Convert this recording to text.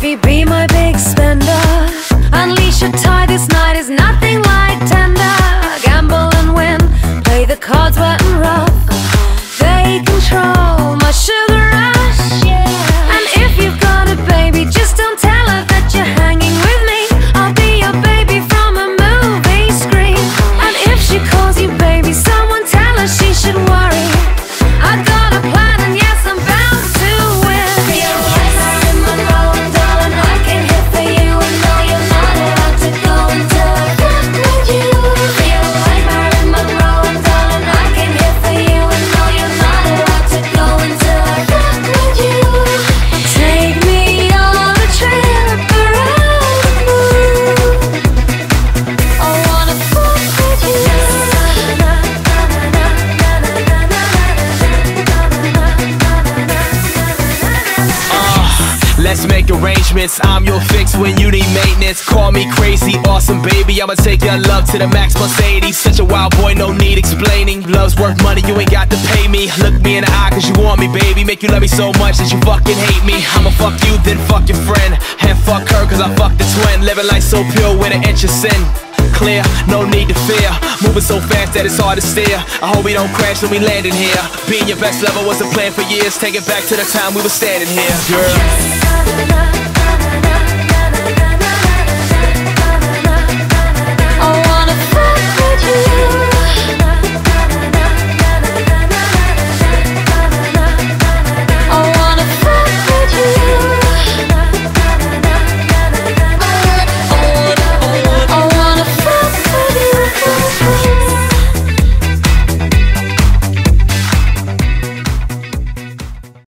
Baby, be my big spender. Unleash your tie, this night is nothing like tender. Gamble and win, play the cards wet and rough. They control my sugar rush, yeah. And if you've got a baby, just don't tell her that you're hanging with me. I'll be your baby from a movie screen. And if she calls you baby, someone tell her she should worry. I got a plan and yes, I'm bound to win. Feel like Marilyn Monroe and darling, I can hit for you. And no, you're not allowed to go until I fuck with you. Feel like Marilyn Monroe and darling, I can hit for you. And no, you're not allowed to go until I fuck with you. Take me on a trip around the moon. I wanna fuck with you. Let's make arrangements, I'm your fix when you need maintenance. Call me crazy, awesome baby, I'ma take your love to the max plus 80. Such a wild boy, no need explaining. Love's worth money, you ain't got to pay me. Look me in the eye cause you want me, baby. Make you love me so much that you fucking hate me. I'ma fuck you, then fuck your friend. And fuck her cause I fucked the twin. Living life so pure with an inch of sin. Clear, no need to fear. Moving so fast that it's hard to steer. I hope we don't crash when we landing here. Being your best lover was a plan for years. Take it back to the time we were standing here, girl.